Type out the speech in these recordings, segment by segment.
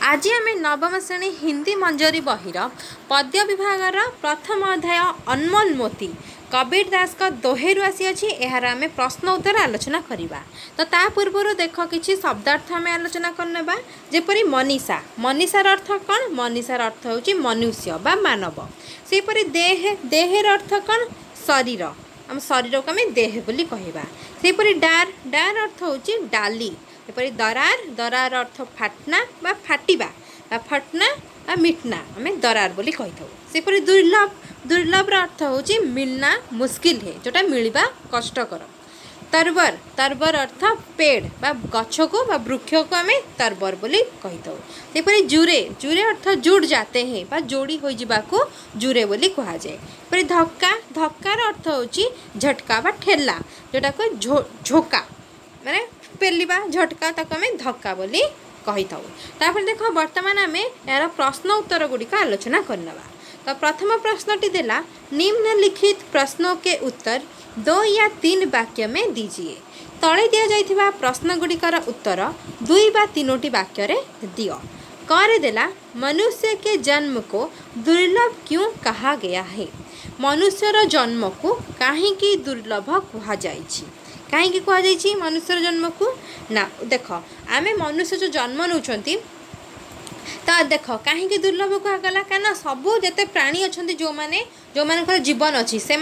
आज आम नवम श्रेणी हिंदी मंजरी बहिर पद्य विभागर प्रथम अध्याय अनमोल मोती कबीर दास का दोहेरु आसी अछि। एहार आमे प्रश्न उत्तर आलोचना करिबा। तो ता पूर्व देख किछि शब्दार्थ आमे आलोचना करनेबा। जेपरि मनीषा, मनीषार अर्थ कौन? मनीषार अर्थ होछि मनुष्य बा मानव। सेपरि देह, देहर अर्थ कौन? शरीर, आम शरीर को आम देह बोली कहबा। सेपरि डार, डार अर्थ होछि डाली। एपरि दरार, दरार अर्थ फाटना बा फाटिबा बा फटना बा मिटना आम दरार बोली कही था। सेपरि दुर्लभ, दुर्लभ अर्थ होछि मिलना मुश्किल है, जोटा मिलवा कष्टकर। तरबर, तरबर अर्थ पेड़ बा गछ को बा वृक्ष को आम तरबर बोली कही था। सेपरि जुरे, जुरे अर्थ जुड़ जाते हैं बा जोड़ी हो जावाको जुरे बोली कहा जाए। पर धक्का, धक्कार अर्थ होछि झटका बा ठेला, जोटा को झोका माने पेलिबा झटका ताको आम धक्का बोली कही था। तापर देख वर्तमान आम यार प्रश्न उत्तर गुड़िक आलोचना करनबा। तो प्रथम प्रश्नटी देला निम्नलिखित प्रश्नों के उत्तर 2 या 3 वाक्य में दीजिए। तले दिया जाइथिबा प्रश्न गुड़िकर उत्तर 2 बा 3 वाक्य रे दियो। करे देला मनुष्य के जन्म को दुर्लभ क्यों कहा गया है? मनुष्यर जन्म को काहेकि दुर्लभ कहा जाइछि? कहीं कहुई मनुष्य जन्म को ना देख आम मनुष्य जो जन्म नौकरी तो देख कहीं दुर्लभ कहगला क्या सबू जिते प्राणी अच्छा जो मैंने जो मानकर जीवन अच्छी से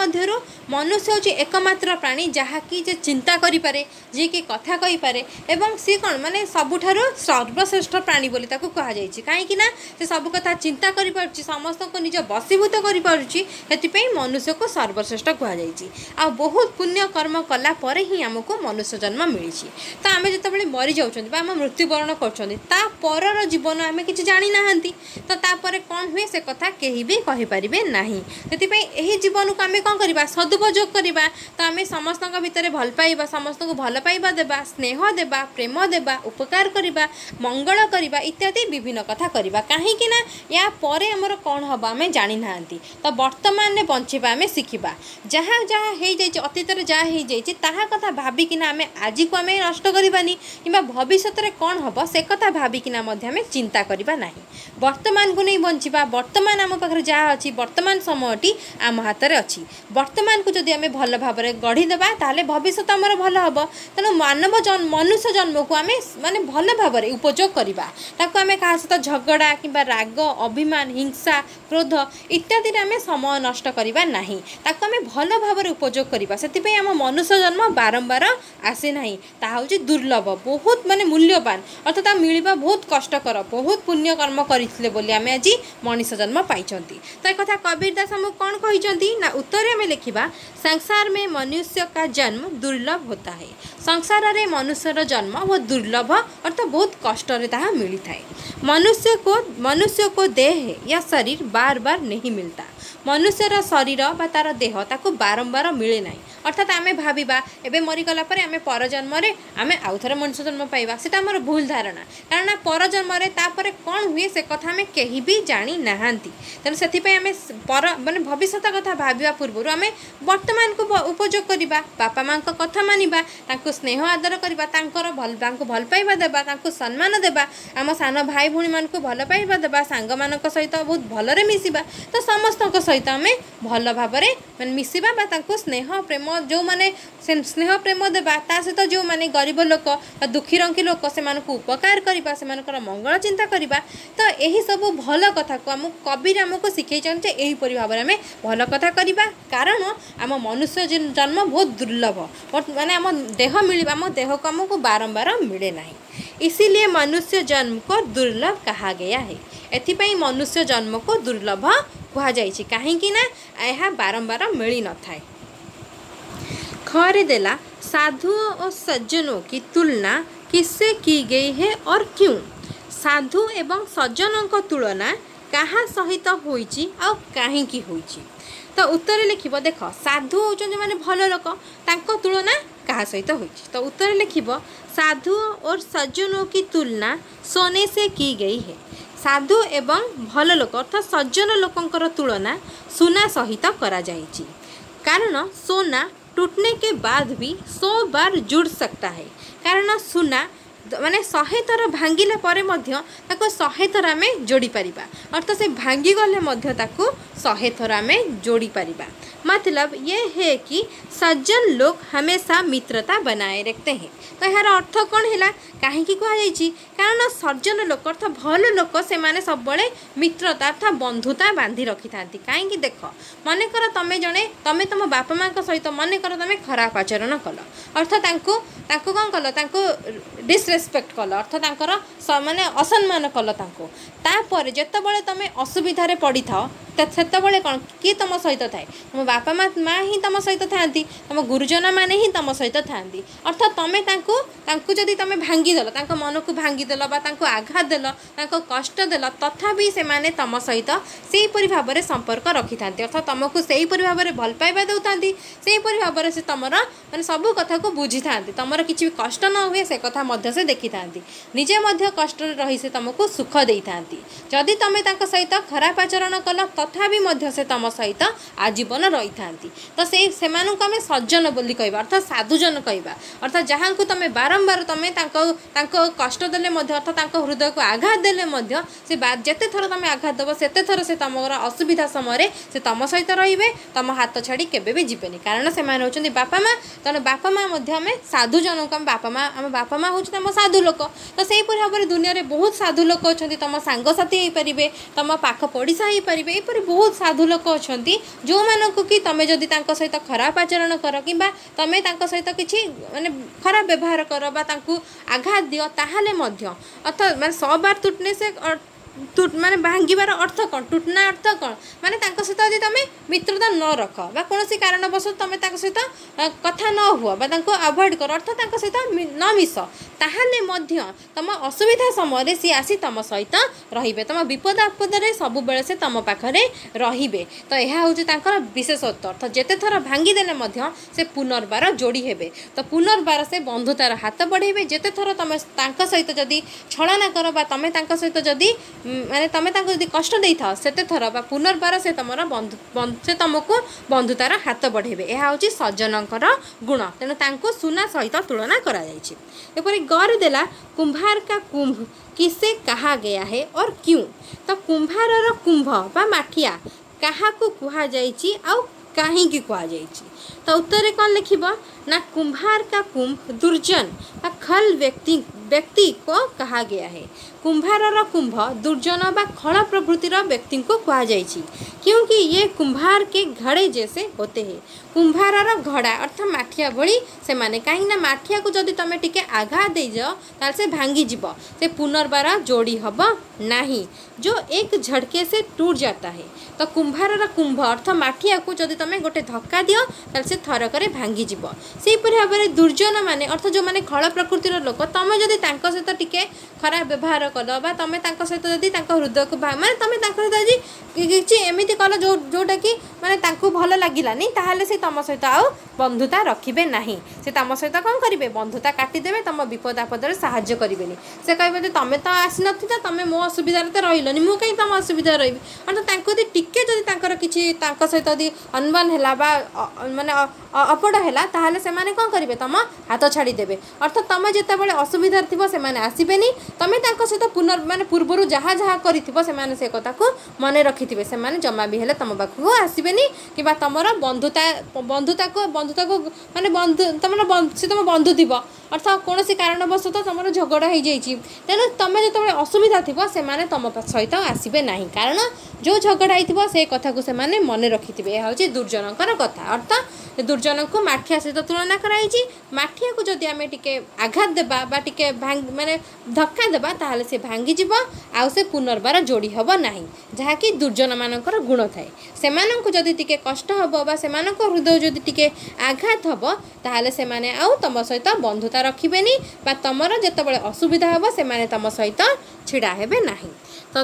मनुष्य हूँ एकमात्र प्राणी जहाँकि जे चिंता करें, जी कि कथा कहीपे एवं सी कौन माने सबुठारु सर्वश्रेष्ठ प्राणी बोली ताकू कहा जाइछि। कहीं ना से सब कथा चिंता करि पारुछि, समस्त को निज बसीभूत करि पारुछि, हेतिपई मनुष्य को सर्वश्रेष्ठ कहा जाइछि। आ बहुत पुण्य कर्म कला परे ही हमको मनुष्य जन्म मिली। तो आम जिते मरी जाउछन्ति बा हम मृत्युवरण करछन्ति ता परर जीवन आम किछि जानि नाहंती, तो तापर कौन हुए से कथा केही भी कहि परिबे नाही। यही जीवन को आम कौन करवा सदुपयोग करवा। तो आम समस्त भितर भल पाइबा, समस्त को भल पाइबा देबा, स्नेह देबा, प्रेम देबा, उपकार करवा, मंगल करवा इत्यादि विभिन्न कथा करवा। कहीं ना या परे हमर कौन हम आम जानी नाहंती। तो वर्तमान में बंचिबा आम शिखिबा। जहाँ जहाँ हो जाइए अतीत जहाँ हो जाइए ताहा कथा भाविकिना आम आज को आम नष्ट करवानी कि भविष्य में कौन हम से कथा भाविकिना आम चिंता करवा नहीं। वर्तमान को नहीं बंचिबा। वर्तमान आम पाखे जहाँ अच्छी वर्तमान समयटी आम हाथ में अच्छी। वर्तमान को जदि आम भल भाव में गढ़ीदेवा ताहले भविष्य आमर भल हम। तेणु मानव मनुष्य जन्म को आम माने भल भाव में उपयोग करवा। ताको आम क्या सहित झगड़ा कि राग, अभिमान, हिंसा, क्रोध इत्यादि आम समय नष्ट करवा नहीं। ताको आम भल भाव में उपयोग करवा। से आम मनुष्य जन्म बारंबार आसे ना, ताहा होछि दुर्लभ, बहुत माने मूल्यवान, अर्थात मिलवा बहुत कष्टकर, बहुत पुण्य कर्म करथिले बोली आम आज मनुष्य जन्म पाइछंती। तो एक कथा कबीर दास हमको कौन कहिछंती ना उत्तर में लिखिबा। संसार में मनुष्य का जन्म दुर्लभ होता है। संसार में मनुष्यर जन्म बहुत दुर्लभ अर्थात बहुत कष्ट ताहा मिलता है। मनुष्य को देह या शरीर बार बार नहीं मिलता। मनुष्यर शरीर बा तार देह ताको बारंबार मिले ना। अर्थात आम भाविबा एबे मरीगला पर आम पर जन्म आम आउ थे मनुष्य जन्म पाइबा, सेटा आमर भूल धारणा। कारण पर जन्म तापर कौन हुए से कथा आम कहीं भी जानी नाहांती। तेणु से आम पर माने भविष्य कथा भाविबा पूर्व आम वर्तमान को उपयोग करवा। बापा माँ कथा मानिबा, तांको स्नेह आदर करवा, तांको भल पाइबा देबा, तांको सम्मान देबा, आम सान भाई भौणी मान को भल पाइबा देबा, सांग मानक सहित बहुत भलरे मिसिबा। तो समस्त सहित आम भल भाव में मिसिबा बा तांको स्नेह प्रेम जो माने स्नेह प्रेम देबा, ता सहित जो माने गरीब लोक दुखी रंकी लोक से उपकार करवा, से मंगल चिंता करवा। तो यही सब भल कथा को आम कबीर आमको शिखई यहीपरि भाव में आम भल कथा करवा। कारण आम मनुष्य जन्म बहुत दुर्लभ, माने आम देह मिल आम देह को आमको बारंबार मिले ना, इसीलिए मनुष्य जन्म को दुर्लभ कहा गया है। एथिपाई मनुष्य जन्म को दुर्लभ कहा जाइछि, काहेकि ना यह बारंबार मिली न थाए। खरे देला साधु और सज्जनों की तुलना किससे की गई है और क्यों? साधु एवं सज्जनों को तुलना कहाँ सहित होइछि और काहेकि होइछि? तो उत्तर लिखिब। देख साधु होचन माने भल लोक, तांको तुलना कहाँ सहित होइछि? तो उत्तर लिखिब साधु और सज्जनों की तुलना सोने से की गई है। साधु एवं भल लोक अर्थात सज्जन लोकंकर तुलना सोना सहित करा जाइछि। कारण सोना टूटने के बाद भी 100 बार जुड़ सकता है। कारण सोना माने 100 थर भांगिले परे मध्य ताको 100 थर आमे जोड़ी परिबा अर्थात से भांगी गले मध्य ताको 100 थर आमे जोड़ी परिबा। मतलब ये है कि सज्जन लोग हमेशा मित्रता बनाए रखते हैं। तो यार अर्थ कौन है कहीं कहुई कारण सज्जन लोक अर्थ भल लोक से माने सब बड़े मित्रता अर्थात बंधुता बांधी रखी था। कहीं देख मन कर तुम्हें जड़े तुम्हें तुम बापा माँ सहित मन कर तुम्हें खराब आचरण कल अर्थात कौन कल डिसरेस्पेक्ट कल अर्थात माने असम्मान कल तापर जितेबाला तुम असुविधा पड़ी था से कौन किए तुम सहित थाए तुम बापा माँ ही तुम सहित था तुम गुरुजन मैंने ही तुम सहित था अर्थात तुम्हें जदि तुम भांगीदेल मन को भांगीदेल आघात देल कष्ट देल तथापि से माने तुम सहित से भाव में संपर्क रखी था अर्थात तुमको से भाव में भल पाइबा देता से भाव में से तुम मैंने सब कथा को बुझी था तुम किसी भी कष्ट न हुए से कथा से देखी था निजे कष्ट रही से तुमको सुख दे था जदि तुम्हें सहित खराब आचरण कल तथापि से तुम सहित आजीवन रही था तो से आम सज्जन बोली कहवा अर्थात साधुजन कहवा अर्थात जहाँ को तुम बारंबार तुम्हें कष्ट देले अर्थात हृदय को आघात देले से जिते थर तुम आघात देव से थर से तुम असुविधा समय से तुम सहित रे तुम हाथ छाड़ी केबे भी जीवेनि कारण से होती बापा माँ तेणु बापा माँ आम साधुजन को आम बापा माँ हूँ तुम साधु लोक तो से भाव में दुनिया में बहुत साधु लोक अच्छा तुम सांगसाथी हो पारे तुम पाख पड़िशा हो पारे यहपरी बहुत साधु लोक अच्छा जो मानक कि तुम जदि सहित खराब आचरण कर कि तुम सहित किसी माने खराब व्यवहार कर आघात दियो ताहले अर्थात मैं 100 बार टूटने से माने भांगार अर्थ कौन टूटना अर्थ कौन माने सहित यदि तुम मित्रता न रख कौन कारणवश तुम सहित कथा न हुआ अवॉइड कर अर्थात सहित न मिस ताहले तुम असुविधा समय सी आसी तुम सहित रे तुम विपद आपद सब बेले से तुम पाखे रे तो यह हूँ विशेषत्व अर्थात जिते थर भांगीदेले से पुनर्बार जोड़ी हे तो पुनर्बार से बंधुतार हाथ बढ़े जिते थर तुम सहित जदि छलना कर तुम सहित जदि माने तुम जदि कष्ट दे था से थर पुनर्बार से तुम से तुमको बंधुतार हाथ बढ़े यह हूँ सज्जनकर गुण तेणु सुना सहित तुलना करापरी गौर देला कुंभार का कुंभ किसे कहा गया है और क्यों तो कुंभार कुंभ बा माठिया क्या कहा जाइछि आउ कहीं कहा जाइछि तो उत्तर कौन लिखिब ना कुंभार का कुंभ दुर्जन बा खल व्यक्ति को कहा गया है कुंभार कुंभ दुर्जन बा खल प्रवृत्तिर व्यक्ति को कहा जाइछि क्योंकि ये कुंभार के घड़े जैसे होते हैं कुंभार घड़ा अर्थात माठिया भली से माने कहीं माठिया को जदि तुम टिके आघात दे जाओ ताल से भांगी जीव से पुनर्बार जोड़ी हब नहीं जो एक झटके से टूट जाता है तो कुंभार कुंभ अर्थात माठिया को जदि तुम गोटे धक्का दियो ताल से थरक भांगी जीव से भाव में दुर्जन माने अर्थात जो माने खल प्रकृतिर लोक तुम जदि सहित टिके खराब व्यवहार कल तुम सहित जदि हृदय को माने तुम सहित किसी एमती कल जोटा कि माने भल लगिलानी ताहले से तुम सहित आउ बंधुता रखिबे नहीं से तुम सहित कौन करेंगे बंधुता काटिदेवे तुम विपद आपद साहाय्य करेंगे से कहे तुम तो आसी ना तुम मो असुविधा तो रही मुझे कहीं तुम असुविधा रही अर्थात टिके जदि किसी सहित यदि अनबन है माने अपड़ है ताहले से माने कौन करेंगे तुम हाथ छाड़ीदेवे अर्थात तुम जितेबाला असुविधा थी से आसबेनि तुम सहित माने पूर्वर जहाँ जहाँ कर से कथा को मन रखी से जमा भी है तुम पाखक आसबेनि कि तुम बंधुता को माने तुम से तुम बंधु थी अर्थात कौन कारणवश तुम झगड़ा हो जाइए तेणु तुम जो असुविधा थी से तुम सहित आसबे ना कारण जो झगड़ा होता से कथा को मन रखि थे यह हूँ दुर्जनकर कथा अर्थात दुर्जन को माठिया सहित तुलना कराई माठिया को जदि आम टे आघात देबा टे माने धक्का देबा ताहले से भांगी जीव आउ से पुनर्बार जोड़ी हब नहीं जहाँकि दुर्जन मानकर गुण थाए से जदि टिके कष्ट हब बा से हृदय जदि टिके आघात हब ताहले से माने आउ तुम सहित बंधुता रखिबेनी बा तुमर जेतेबेले असुविधा हब से तुम सहित छिड़ा हेबे नहीं तो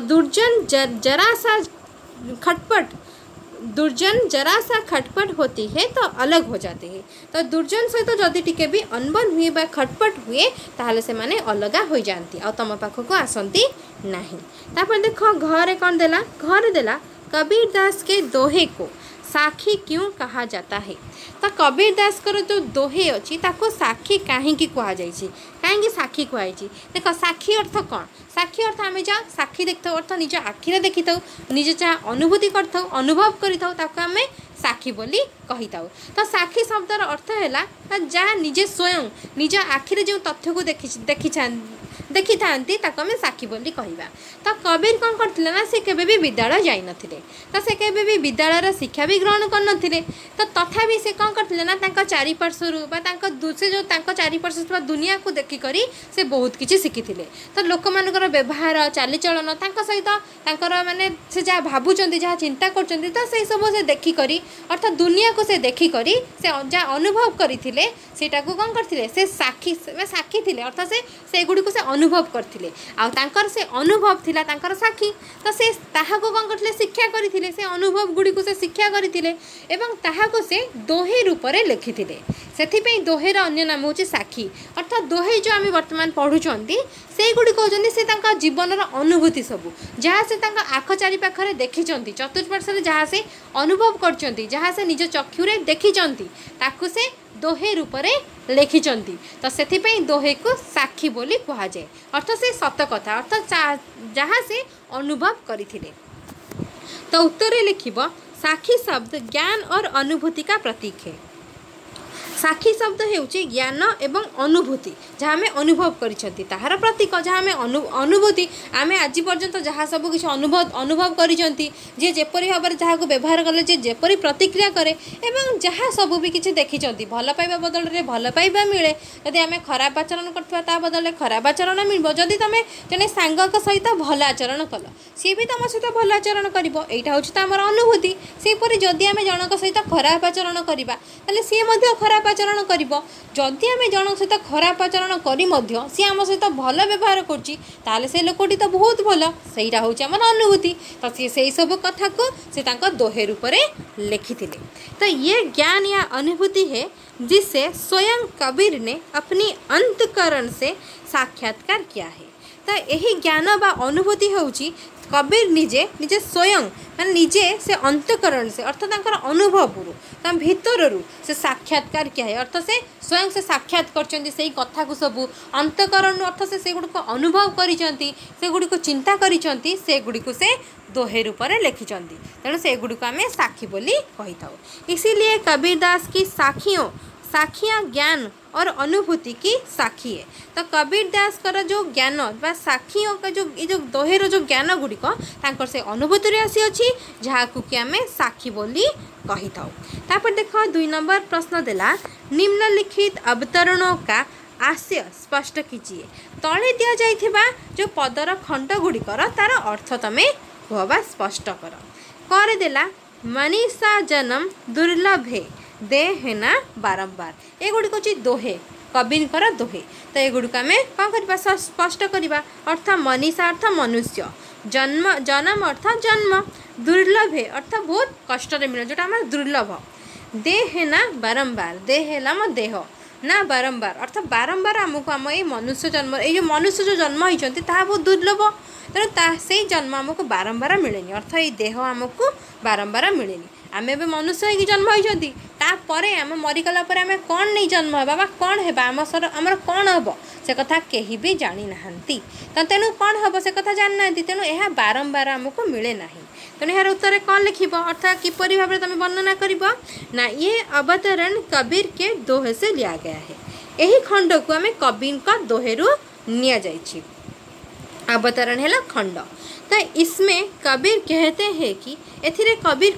दुर्जन जरा सा खटपट होती है तो अलग हो जाते हैं तो दुर्जन सहित जदि टिके भी अनबन हुए बा खटपट हुए ताहले से माने अलगा हो जाती आ तुम पाखक आसती नहीं तापर देख घरे कौन देला घर देला कबीर दास के दोहे को साखी क्यों कहा जाता है। तो कबीर दास कर जो दोहे अच्छी ताको साखी कहीं कहुई कहीं साखी कहुई देख साखी अर्थ कौन साखी अर्थ आम जहाँ साखी देखी अर्थ निज आखिरे देखी था निज जहाँ अनुभूति अनुभव करें साखी बोली कही था। तो साखी शब्दर अर्थ है जहाँ निजे स्वयं निज आखिरे जो तथ्य को देखी था आम साखी बोली कहवा। तो कबीर कौन करते ना से केबे भी विद्यालय जाई नथिले तो से केबे भी विद्यालय शिक्षा भी ग्रहण कर नथिले। तो तथापि से कौन करते ना चारिपार्श्वर से जो चारिपार्श्वर दुनिया को देखिक से बहुत किसी शिखिले। तो लोक मानकर व्यवहार चालीचलन सहित माने से जहाँ भावुं जहाँ चिंता कर तो से सब से देखिक अर्थात दुनिया को से देखिक से जहाँ अनुभव करते सेटा को कौन करते से साखी थे अर्थात से गुड़ी से अनुभव करते आउर से अनुभव थिला तांकर साखी। तो से ताहाको कौन करते शिक्षा करते से अनुभव गुड़ी को से शिक्षा करते एवं ताहाको से दोहे रूप में लिखिते से दोहेर अन्य नाम हूँ साखी अर्थात दोहे जो आम बर्तमान पढ़ुंट से गुड़ी कहते से जीवन अनुभूति सबू जहाँ से आख चारि पाखे देखी चतुर्पार्श्व जहाँ से अनुभव कर जहाँ से निज चक्षुरे देखी ताकू से दोहे रूप में लिखिंट। तो से दोहे को साखी बोली कहुए अर्थात से सत कथा अर्थात जहाँ से अनुभव करथिले। तो उत्तर लिखिब साखी शब्द ज्ञान और अनुभूति का प्रतीक है। साखी शब्द हेउची ज्ञान एवं अनुभूति जहाँ आम अनुभव करिसेंती ताहार प्रतीक जहाँ आम अनुभूति आम आज पर्यंत जहाँ सब किसी अनुभव करिसेंती जे जेपरी भाव में जहाँ को व्यवहार कले जे जेपरी प्रतिक्रिया करे एवं जहाँ सब भी किसी देखिंट भल पाइबा बदल में भल पाइबा मिले जदि आम खराब आचरण करता बदल खराब आचरण मिल जदि तुम जड़े सांग सहित भल आचरण कल सी भी तुम सहित भल आचरण कर यहाँ हूँ आम अनुभूति सेपरी जदि आम जनक सहित खराब आचरण करवा सी खराब आचरण करिब जदि आम जन सहित खराब आचरण करी सी आम सहित भल व्यवहार कर से लोकटी तो बहुत भल सहीटा हूँ आम अनुभूति। तो सी से सब कथा को से दोहे रूप में लिखी। तो ये ज्ञान या अनुभूति है जिसे स्वयं कबीर ने अपनी अंतकरण से साक्षात्कार किया है। तो यही ज्ञान बा अनुभूति होउची कबीर निजे स्वयं मान निजे से अंतकरण से अर्थात अनुभव भीतर से साक्षात्कार किया है अर्थात से स्वयं से साक्षात कर कथा को सबू अंतकरण अर्थात से गुड़ को अनुभव कर गुड़ी को चिंता से गुड़ी को से दोहे रूप में लिखिं तेणु से गुड़ी को आम साखी बोली कही था। इसीलिए कबीर दास की साखियाँ ज्ञान और अनुभूति की साखी है। तो कबीर दास कर जो ज्ञान बा साखियों का जो दोहेर जो ज्ञान गुड़िक तांकर से अनुभूति आसी अच्छी जहाँ को कि आम साखी बोली कही था। तापर देख 2 नंबर प्रश्न देला निम्नलिखित अवतरणों का आशय स्पष्ट कीजिए। तले दिया जाइथिबा जो पदर खंड गुड़िकर तार अर्थ तमें कहवा स्पष्ट कर देला मनीषा जन्म दुर्लभ है दे है ना बारंबार ये गुड़िक हूँ दोहे कबीर दोहे। तो ये गुड़िक आम कौन करवा स्पष्ट करवा अर्थात मनीषा अर्थ मनुष्य जन्म अर्थात जन्म दुर्लभ है अर्थात बहुत कष्ट मिले जोटा आम दुर्लभ दे है ना बारंबार दे है देह ना बारंबार अर्थात बारंबार आमको आम ये मनुष्य जन्म ये मनुष्य जो जन्म होती बहुत दुर्लभ तेणु से जन्म आमको बारंबार मिले अर्थात ये देह आमको बारंबार मिले आम ए मनुष्य हो जन्म होती आम मरीगला आम कौन नहीं जन्म है कौन है आमर कौन हम से कथा कहीं भी जानी नहांती। तो तेणु कौन हम से कथा जानी ना तेणु यह बारंबार आमको मिले ना तेणु यार उत्तर कौन लिख अर्थात किपरि भाव में तुम वर्णना करना ये अवतरण कबीर के दोहे से लिया गया है। यही खंड को आम कबीर का दोहेरु निया जाइछि अवतरण है खंड। तो इसमें कबीर कहते हैं कि एथिरे कबीर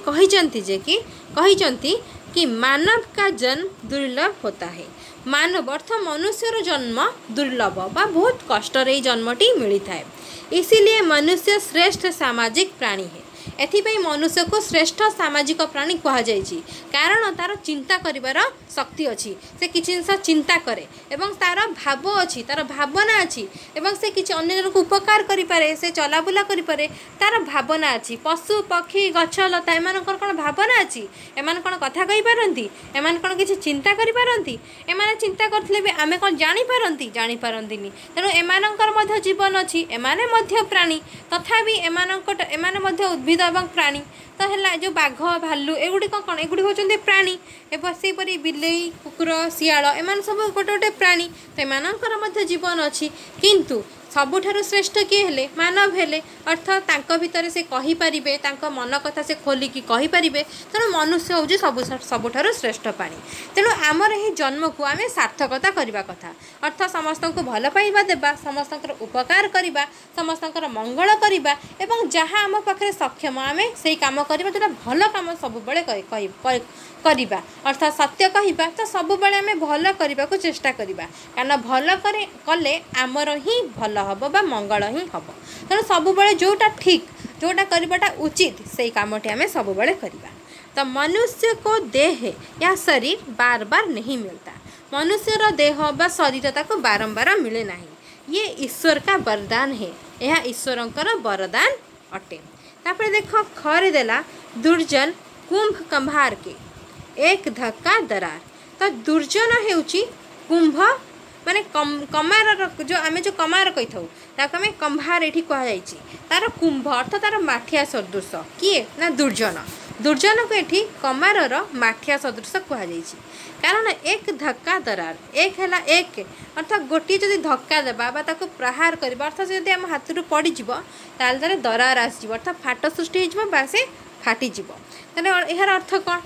कही कि मानव का जन्म दुर्लभ होता है। मानव अर्थ मनुष्यर जन्म दुर्लभ बा बहुत कष्ट रे जन्मटी मिलता है। इसीलिए मनुष्य श्रेष्ठ सामाजिक प्राणी है। एथिपाई मनुष्य को श्रेष्ठ सामाजिक प्राणी कह जाइछि कारण तार चिंता करिवार शक्ति अच्छी से किसी जिनस चिंता करे एवं तार भाव अच्छी तार भावना अच्छी एवं से किसी अन्य जन को उपकार करिपारे से चलाबुला करिपारे तार भावना अच्छी। पशु पक्षी गछ लता एमानकर कौन भावना अच्छी एमान कौन कथा कहि पारंती एमान कौन किसी चिंता करि पारंती एमाने चिंता करथिले भी आमे कौन जानी पारंतीनी तेणु एमानकर मध्य जीवन अच्छी एमाने मध्य प्राणी तथापि एमाने मध्य उद्भिद और प्राणी तो है जो बाघ भालू एगुड़ी कौन एगुड़ी होती प्राणी एवं सेपरी बिलेई कुकुर शियाल एम सब गोटे गोटे प्राणी तो एमर जीवन अच्छी किंतु सबुठारु श्रेष्ठ किए हेले मानव हेले अर्थात तांको भितर से कहि परिबे तांको मन कथा से खोलिकी कहि परिबे तेणु मनुष्य हूँ सबुठारु श्रेष्ठ प्राणी तेणु आमर ही जन्म को आम सार्थकता करने कथा अर्थात समस्त को भल पाइबा देबा समस्त उपकार करवा समस्त मंगल करवा एवं जहाँ आम पाखे सक्षम आम से कम करवा जो भल कम सब करवा अर्थात सत्य कहवा तो सब आम भल करने को चेष्टा करवा कारण भल कले आमर ही भल हम बा मंगल ही हम तेणु सब जोटा ठीक जोटा करवाटा उचित से कामटी आम सब करवा तो मनुष्य को देह या शरीर बार बार नहीं मिलता मनुष्यर देह बा शरीर ताको बारंबार मिले नहीं ये ईश्वर का वरदान है यह ईश्वरंकर वरदान अटे तापर देख खरे देला दुर्जन कुंभ कंभार के एक धक्का दरार तो दुर्जन हेउची कुंभ माने कमार जो आम जो कमार कही था आम कंभार ये कहुई तार कुंभ अर्थात तार माठिया सदृश किए ना दुर्जन दुर्जन को ये कमार माठिया सदृश कहुई कारण एक धक्का दरार एक है एक अर्थात गोटे जदि धक्का देवा प्रहार करवा अर्थात जब आम हाथ पड़ज तार दरार आसो अर्थात फाट सृष्टि हो से फाटीज यार अर्थ कौन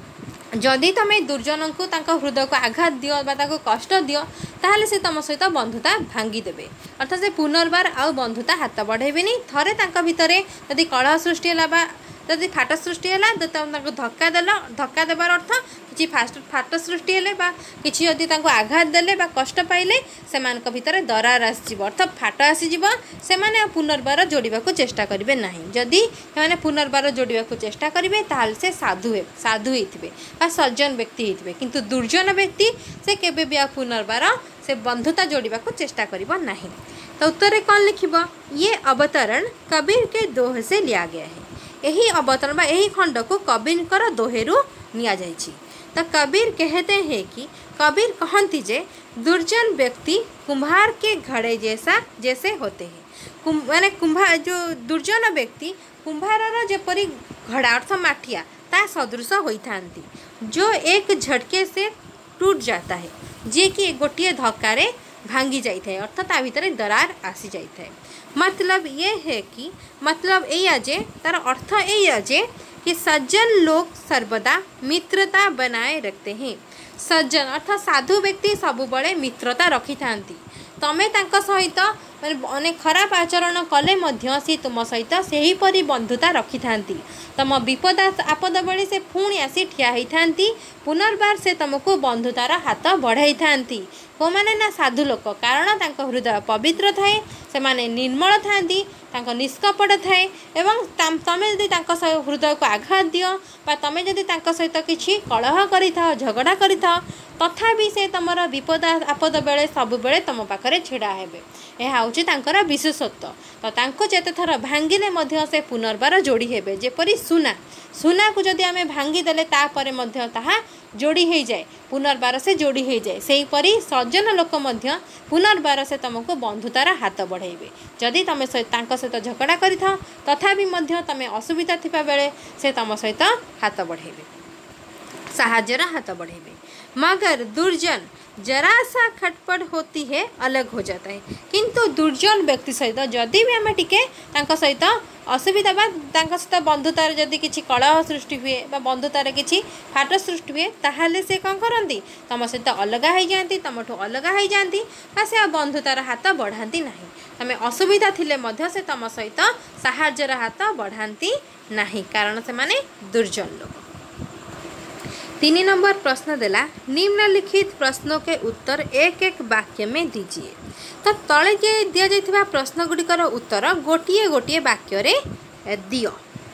जदि तुम दुर्जन को हृदय को आघात दियो कष्ट दियो ताहले से तुम सहित बंधुता भांगीदेवे अर्थात से पुनर्बार आउ बंधुता हाथ बढ़ेबेनी थे भितर यदि कलह सृष्टि है जदि फाट सृष्टि है तो धक्का देल धक्का देवार अर्थ कि फाट सृष्टि है कि जदि आघात देले कष्ट पाइले से भितर दरार आसो अर्थात फाट आसीज से पुनर्बार जोड़ा चेष्टा करेंगे ना जदि से पुनर्बार जोड़ा चेष्टा करेंगे ताल से साधु होते सज्जन व्यक्ति होते किंतु दुर्जन व्यक्ति से केबे भी पुनर्बार से बंधुता जोड़ा चेष्टा करिबो नहीं। तो उत्तर कौन लिखिबो ये अवतरण कबीर के दोह से लिया गया है यही अवतरण यही खंड को कबीर दोहेरु निया जाइछि। तो कबीर कहते हैं कि कबीर कहती जे दुर्जन व्यक्ति कुम्हार के घड़े जैसे होते हैं माने कुम्हार जो दुर्जन व्यक्ति कुम्हार जेपरी घड़ा अर्थ माठिया ता सदृश होता जो एक झटके से टूट जाता है जी कि गोटे धक्कार भांगी जाए अर्थात ता भीतर दरार आसी जाए मतलब ये है कि मतलब या जे तार अर्थ या जे कि सज्जन लोग सर्वदा मित्रता बनाए रखते हैं सज्जन अर्थात साधु व्यक्ति सबुबले मित्रता रखी था तमें सहित अनेक खराब आचरण कले सी तुम सहित से ही परी बंधुता रखी था तुम विपद आपद बेले से पुणी आसी ठिया होती पुनर्बार से तुमको बंधुतार हाथ बढ़ाई था को मैंने ना साधु लोक कारण हृदय पवित्र थाए से माने निर्मल था निष्कपट थाए एवं तमें जदि हृदय को आघात दियो तमें जदि सहित किसी कलह करिथाओ झगड़ा करिथाओ तथापि से तुम विपद आपद बेले सब बेले तुम पाखरे छिड़ा हेबे यह हूँ विशेषत्व तो जेते थर भांगिले मध्य से पुनर्बार जोड़ी हेबे जेपरी सुना सुना को जदि आमे भांगी देले तापरे मध्य ताहा जोड़ी हो जाए पुनर्बार से जोड़ी हो जाए से परी सज्जन लोक मध्य पुनर्बार से तुमको बंधुतार हाथ बढ़ेबे जदि तुम सहित झगड़ा करिथाओ तथापि मध्य तुम असुविधा थिबा बेले से तुम सहित हाथ बढ़ेबे साहाଯ୍यर हाथ बढ़ेबे मगर दुर्जन जरा सा खटपट होती है अलग हो जाता है किंतु दुर्जन व्यक्ति सहित जदि भी आम टिके सहित असुविधा सहित बंधुतार जदि किसी कलह सृष्टि हुए बंधुतार किसी फाट सृष्टि हुए ताहले से कौन करती तुम सहित अलग हो जाती तुमठू अलग हो जाती से बंधुतार हाथ बढ़ाती ना तुम असुविधा थिले मध्य से तुम सहित साहाଯ୍यर हाथ बढ़ाती नहीं कारण से माने दुर्जन लोग। 3 नंबर प्रश्न देला निम्नलिखित प्रश्नों के उत्तर एक एक वाक्य में दीजिए। तो तले जे दिया जाइथिबा प्रश्न गुड़िकर उत्तर गोटिए गोटिए वाक्य रे दियो।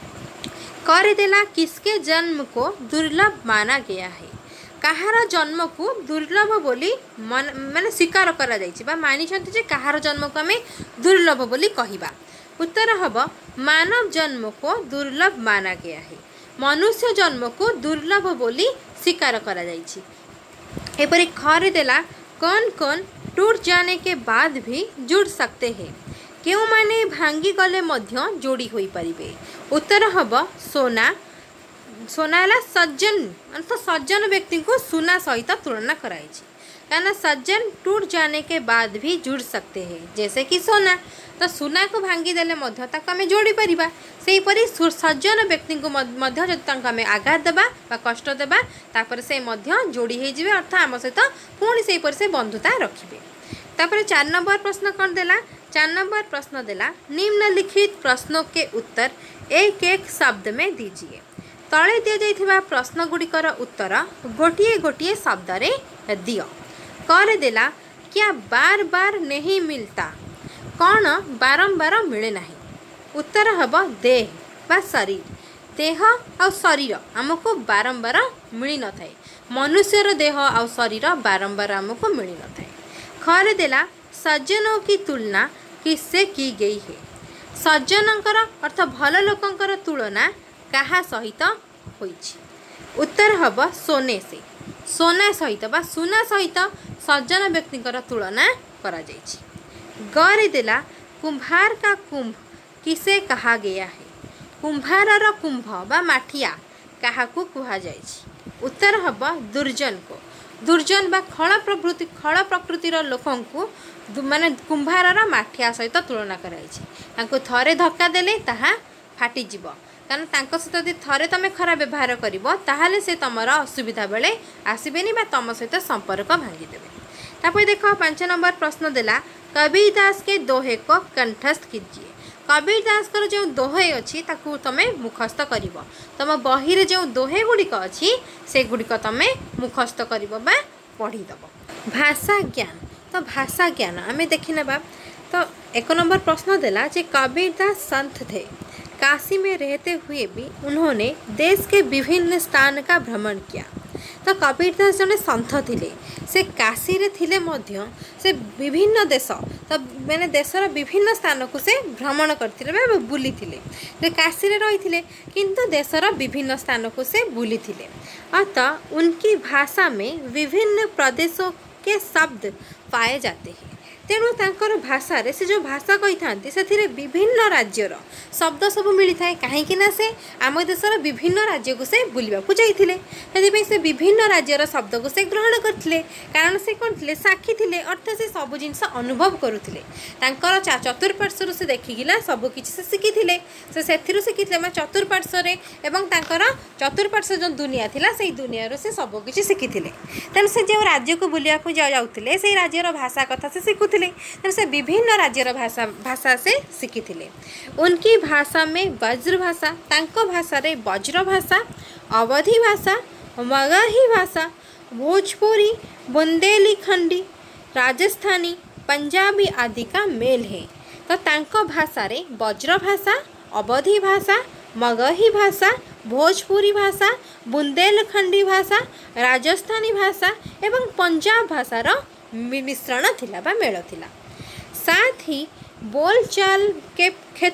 कर देला किसके जन्म को दुर्लभ माना गया है कहार जन्म को दुर्लभ बोली माने स्वीकार करा जाइछि बा मानि छथि जे कहार जन्म को हमें दुर्लभ बोली कहिबा। उत्तर हब मानव जन्म को दुर्लभ माना गया है मनुष्य जन्म को दुर्लभ बोली स्वीकार करा जाइछि। एपरि खरे देला कौन कौन टूट जाने के बाद भी जुड़ सकते हैं क्यों माने भांगी गले मध्य जोड़ी होई परिबे उत्तर हम सोना। सोना है सज्जन अर्थात सज्जन व्यक्ति को सोना सहित तुलना कराई। कहना सज्जन टूट जाने के बाद भी जुड़ सकते हैं जैसे कि सोना। तो सोना को भांगी देले मध्य ताको आमे जोड़ी परिबा। सेहीपरि सज्जन व्यक्ति को मध्य जदि तांको आमे आघात देबा बा कष्ट देबा तापर से मध्य जोड़ी हो जिवे अर्थात आम सहित पुणी सेहीपरि से बंधुता रखिबे। तापर 4 नंबर प्रश्न कौन देला। 4 नंबर प्रश्न देला निम्नलिखित प्रश्नों के उत्तर एक एक शब्द में दीजिए। तले दिया जाइथिबा प्रश्न गुड़िकर उत्तर गोटिए गोटिए शब्द रे दियो। कर देला क्या बार बार नहीं मिलता। कौन बारंबार मिले नहीं। उत्तर हम देह बा शरीर। देह आ शरीर आमको बारंबार मिल न थाए। मनुष्यर देह आ शरीर बारंबार आमको मिल न थाए। खर देला सज्जनों की तुलना किससे की गई है। सज्जनकर अर्थ भल लोकंकर तुलना कहा सहित होइछि। उत्तर हम सोने से। सोना सहित बा सुना सहित सज्जन व्यक्तिकर तुलना करा जाइछि। गरे देला कुंभार का कुंभ किसे कहा गया है। कुंभारर कुंभ बा माठिया कहा को कहा जाइछि। उत्तर हम दुर्जन को। दुर्जन बा खल प्रकृतिर लोकों को माने कुंभारर माठिया सहित तुलना कराइछि। तांको थरे धक्का देले ताहा फाटी जीव कारण तांको सहित यदि थरे तमे खराब व्यवहार करिवो ताहाले से तमर असुविधा बेले आसीबेनी बा तम सहित संपर्क भांगी देबे। तापर देखो 5 नंबर प्रश्न देला कबीरदास के दोहे को कंठस्थ कीजिए। कबीरदास कर जो दोहे अच्छी ताकू तमे मुखस्थ करिवो। तम बही रे जो दोहे गुड़िक अच्छी से गुड़िक तमे मुखस्थ करिवो बा पढ़ी दबो। भाषा ज्ञान। तो भाषा ज्ञान आमे देखि नेबा। तो 1 नंबर प्रश्न देला जे कबीरदास संत थे। काशी में रहते हुए भी उन्होंने देश के विभिन्न स्थान का भ्रमण किया। तो कबीरदास जने संत थिले। से काशी रे थिले मध्य से विभिन्न देश तो मैंने देशर विभिन्न स्थान को से भ्रमण करथिले बुली थिले। से काशी रे रहिथिले किंतु देशर विभिन्न स्थान को से बुली थिले। अतः उनकी भाषा में विभिन्न प्रदेशों के शब्द पाए जाते हैं। तेणु तांकर भाषा रे से जो भाषा कही थांती से विभिन्न राज्यर शब्द सब मिली थाए। कहीं ना से आम देशर विभिन्न राज्य को से बुलवा को जाइथिले। सेदिपे से विभिन्न राज्यर शब्द को से ग्रहण करथिले कारण से कौन थिले साक्षी थिले अर्थात से सब जिनस अनुभव करुथिले। तांकर चतुर्पार्श्वर से देखिकिला सब किछि से शिखिथिले। से सेथिरु शिखिथिले मा चतुर्पार्श्व रे एवं तांकर चतुर्पार्श्व जो दुनिया थिला से दुनिया रो से सब किछि शिखिथिले। तेणु से जो राज्य को बुलिया को जाउथिले से राज्यर भाषा कथा से शिखु से विभिन्न राज्यर भाषा से शिखिथिले। उनकी भाषा में वज्र भाषा तांको भाषा रे वज्र भाषा अवधी भाषा मगही भाषा भोजपुरी बुंदेलखंडी राजस्थानी पंजाबी आदि का मेल है। तो तांको भाषा रे वज्र भाषा अवधी भाषा मगही भाषा भोजपुरी भाषा बुंदेलखंडी भाषा राजस्थानी भाषा एवं पंजाब भाषार मिश्रण थिला बा मेल थिला। साथ ही बोलचाल के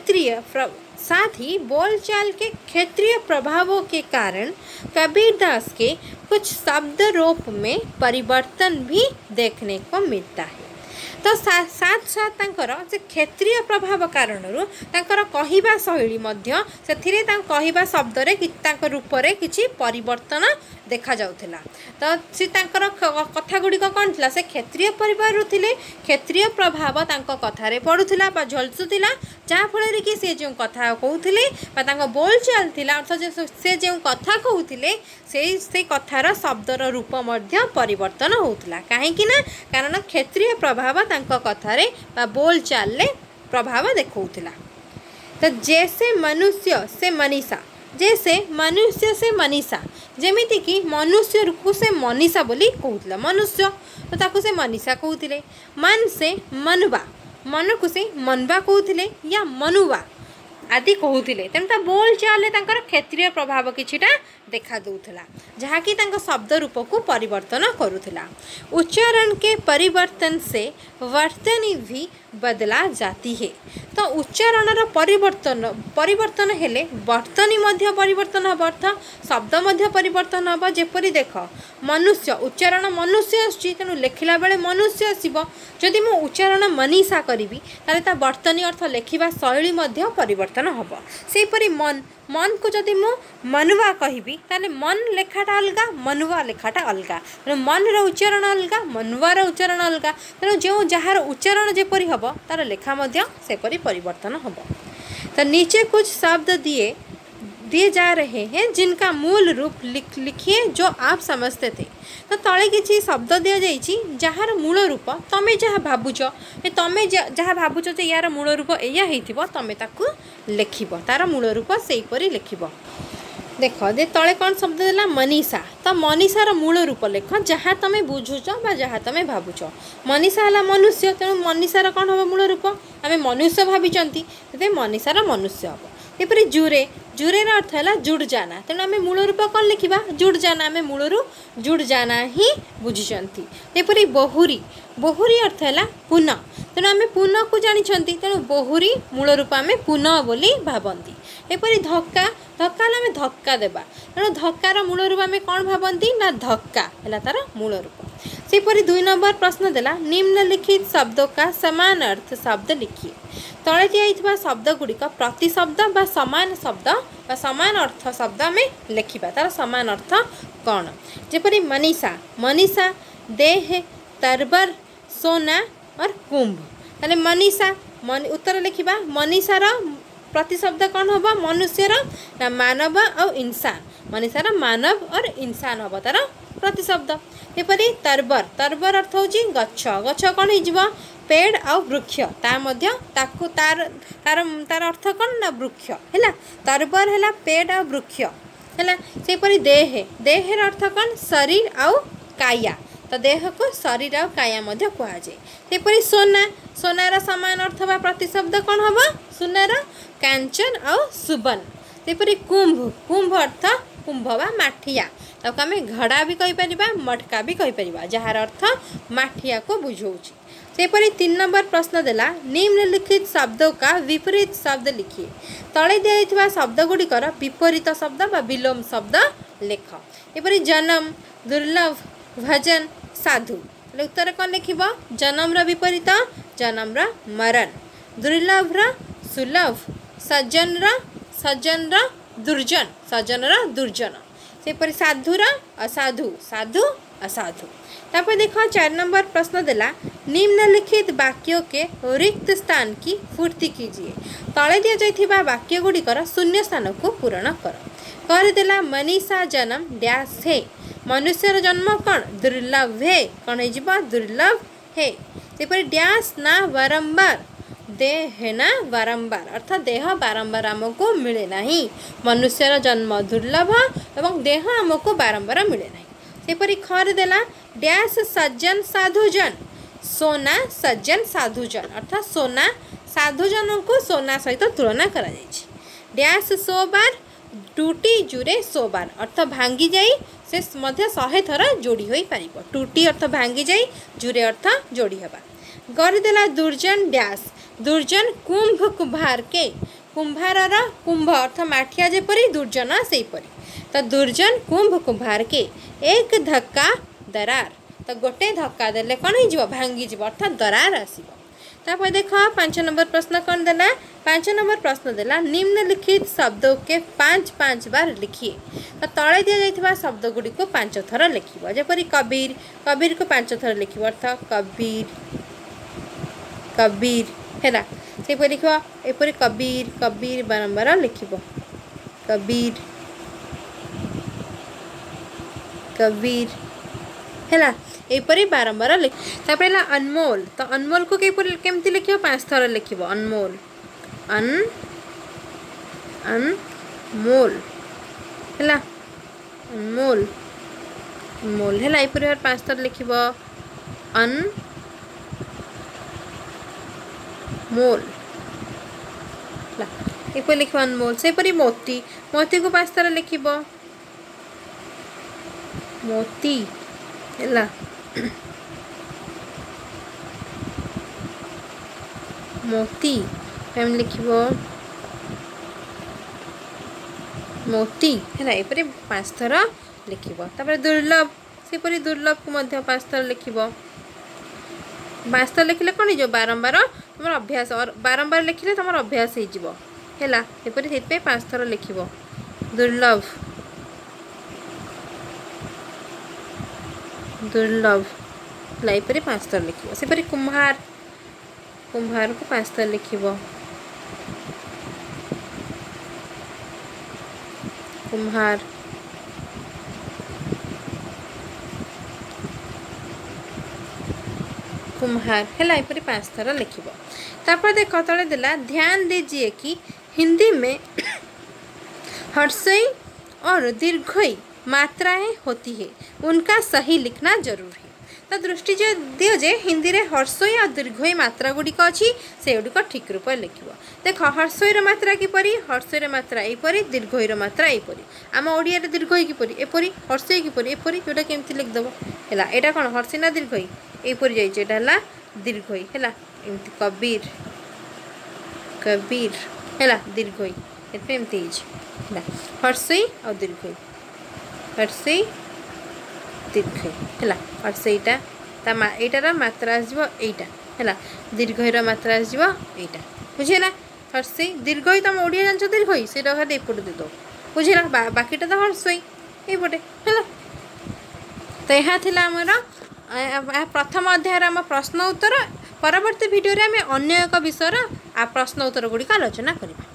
क्षेत्रीय प्रभावों के कारण कबीरदास के कुछ शब्द रूप में परिवर्तन भी देखने को मिलता है। तो साथ साथ तांकर से क्षेत्रीय प्रभाव कारणरू तांकर कहिबा शैली मध्य सेथिरे कहिबा शब्द रे तांकर रूप रे किछि परिवर्तन देखा जाउथिला। तो से तांकर कथा गुडी कोन थिला से क्षेत्रीय परिवार रु थिले क्षेत्रीय प्रभाव तांको कथा रे पडुथिला बा झलसुथिला जा फळे रे कि से जो कथा कहउथिले बा तांको बोल चाल थिला अर्थात से जो कथा कहउथिले से कथार शब्दर रूप मध्य परिवर्तन होउथिला। काहे कि ना कारण क्षेत्रीय प्रभाव तांको कथा रे बा बोल चाल ले प्रभाव देखउथिला। तो जैसे मनुष्य से मनीषा जैसे मनुष्य से मनीषा जेमिति कि मनुष्य को से मनीषा बोली कहउथिला मनुष्य तो ताको से मनीषा कहउथिले। मन से मनुबा मन को से मनबा कहउथिले या मनुबा आदि कहउथिले। तेणु बोल चाल क्षेत्रीय प्रभाव किछिटा देखा दूला जहाँकि शब्द रूप को परिवर्तन करुला। उच्चारण के परिवर्तन से वर्तनी भी बदला जाती है। तो उच्चारण परिवर्तन हेले वर्तनी मध्य परिवर्तन हम अर्थ शब्द मध्य परिवर्तन हम। जेपरी देख मनुष्य उच्चारण मनुष्य आसुची तेणु लेखिला बेले मनुष्य आसीबो। जदि मु उच्चारण मनीषा करी ताले ता वर्तनी अर्थ लेखिबा शैली मध्य परिवर्तन परिवर्तन हम से परी मन मन को जदि मु मनुआ कहबी ताले मन लेखाटा अलगा मनुआ लेखाटा अलगा तेणु मन उच्चारण अलगा मनुआर उच्चारण अलगा तेणु जो जार उच्चारण जेपरी हम तार लेखा सेपरी परिवर्तन हम। तो नीचे कुछ शब्द दिए जा रहे हैं जिनका मूल रूप लिखिए जो आप समझते थे। तो तले किसी शब्द दि जाइए जार मूल रूप तमें जहाँ भावुच तमें जहाँ भावुच यार मूल रूप या तमें ताकू लिख तार मूल रूप से परी लिख। देख दे तले कौन शब्द देला मनीषा तो मनीषार मूल रूप लेख जहाँ तुम बुझुच जहाँ तुम भावुच मनीषा है मनुष्य तेणु मनीषार कौन हम मूल रूप आम मनुष्य भाई मनीषार मनुष्य हम। एपरी जुरे जुरे अर्थ है जुड़ जाना तेणु आम मूल रूप कौन लिखा जुड़ जाना आम मूल जुड़ जाना ही बुझी। एपरी बहुरी बहुरी अर्थ है पुनः तेणु आम पुनः को जानी तेणु बहुरी मूल रूप आम पुनः बोली भावती। एपरी धक्का धक्का आम धक्का देवा तेणु धक्कार मूल रूप आम कौन भावती ना धक्का है तार मूल रूप। सेपरी 2 नंबर प्रश्न देला निम्नलिखित शब्दों का समान अर्थ शब्द लिखिए। तले दिया शब्द गुड़िक प्रति शब्द बा समान शब्द बा समान अर्थ शब्द आम लिखा तार समान अर्थ कौन जेपरी मनीषा मनीषा देह तरबर सोना और कुंभ ताले मनीषा उत्तर लिखा मनीषार प्रति शब्द कौन हम मनुष्यर ना मानव और इंसान मनीषार मानव और इंसान हम तार प्रति शब्द। एपरी तरबर तरबर अर्थ हूँ गछ गछ कौन हो पेड़ आउ वृक्ष तार अर्थ कौन ना वृक्ष है तरबर है पेड़ आ वृक्ष है। सेपरी देह देहर अर्थ कौन शरीर आउ काया तो देह को शरीर आउ काया कहुए। सेपरी सोना सोनार समान अर्थ बा प्रति शब्द कौन हम सोनार कांचन आउ सुबन। सेपरी कुंभ कुंभ अर्थ कुंभ बा माठिया ताको आम घड़ा भी कहीपर मटका भी कहीपर जार अर्थ माठिया को बुझाऊँच। सेपरी 3 नंबर प्रश्न देला निम्नलिखित शब्दों का विपरीत शब्द लिखिए। तले दिया शब्द गुड़िकर विपरीत शब्द बा विलोम शब्द लेख। एपरी जन्म दुर्लभ भजन साधु उत्तर कौन लिख जन्म विपरीत जन्म मरण दुर्लभ सुलभ सज्जन दुर्जन सज्जन दुर्जन। सेपरी साधुर असाधु साधु असाधु। तापर देखो 4 नंबर प्रश्न देला निम्नलिखित वाक्यों के रिक्त स्थान की पूर्ति कीजिए। तले दिया जाइथिबा वाक्य गुड़िकर शून्य स्थान को पूरण कर देला मनीषा जन्म डैश है मनुष्यर जन्म कौन दुर्लभ है कौन हो दुर्लभ है। सेपरी डैश ना बारंबार देह है ना बारंबार अर्थात देह बारंबार आमको मिले नहीं मनुष्यर जन्म दुर्लभ एवं देह आमको बारंबार मिले नहीं। सेपरी खर देला डैश सज्जन साधुजन सोना सज्जन साधुजन अर्थात सोना साधुजन को सोना सहित तुलना करा डैश 100 बार टूटी जुरे 100 बार अर्थ भांगी जाई से मध्य 100 थर जोड़ी होई पारिबो टूटी अर्थ भांगी जाई जुरे अर्थ जोड़ी हबा। गरिदेला दुर्जन डैश दुर्जन कुंभ कुम्भार के कुम्भार कुंभ अर्थ माठिया जेपरी दुर्जन से परी तो दुर्जन कुंभ कुम्भार के एक धक्का दरार तो गोटे धक्का देले कौन हो भांगी जीव अर्थात दरार आसब। तापर देख 5 नंबर प्रश्न कौन देला 5 नंबर प्रश्न देला निम्नलिखित शब्दों के 5 बार लिखिए। तो तले दि जाइथिबा शब्द गुड़ी को 5 थर लिखिबो जेपरी कबीर कबीर को 5 थर लिखिबो अर्थ कबीर कबीर है से लिख एपरी कबीर कबीर बारंबार लिखिबो कबीर कबीर है यहपरी बारंबार लिख। तापर अनमोल तो अनमोल को केमती लिख 5 थर लिख अनमोल अनमोल है अनमोल अनमोल है यहपरी 5 थर लिख अनमोल यहपरी लिख अनमोल सेपरी मोती मोती को 5 थर लिख मोती है मोती हम लिख मोती है यहपरी 5 थर लिख। दुर्लभ सेपरी दुर्लभ को 5 थर लिख 5 थर लिखले कौन हो बारंबार तुम अभ्यास और बारंबार लिखले तुम अभ्यास हो है एपरी से 5 थर लिख दुर्लभ दुर्लभ है एपरी 5 थर लिख सेपरी कुम्हार कुम्हार को 5 थर लिख कुम्हार कुम्हार है एपरी 5 थर लिख तापर देख तले देला ध्यान दीजिए कि हिंदी में हर्षई और दीर्घई मात्राएं होती है उनका सही लिखना जरूरी है। तो दृष्टि जो दियो जे हिंदी रे हर्षई और दीर्घई मात्रा गुड़िक अच्छी से गुड़िक ठीक रूप लिख देख हर्षईर मात्रा किपरि हर्षईर मात्रा एपरी दीर्घईर मात्रा एपरी आम ओडिया दीर्घई किपरि एपरी हर्षई किपरि एपरी जोटा केमती लिखिदेव है यहाँ कौन हर्षई ना दीर्घई एपरी जाइए दीर्घई है एमती कबीर कबीर है दीर्घई एमती है हर्षई और दीर्घई हर्षई दीर्घई है हर्षईटा एटार मात्रा आसो यहीटा है दीर्घईर मात्रा आसो यहीटा बुझेगा हर्षई दीर्घई तुम ओडिया जान दीर्घई से खाली एपटे देद बुझेगा बाकीटा तो हर्षई एपटे है तो यहाँ थी आमर प्रथम अध्याय आम प्रश्न उत्तर परवर्ती भिडियो में अन्य एक विषय प्रश्न उत्तर गुड़िक आलोचना करवा।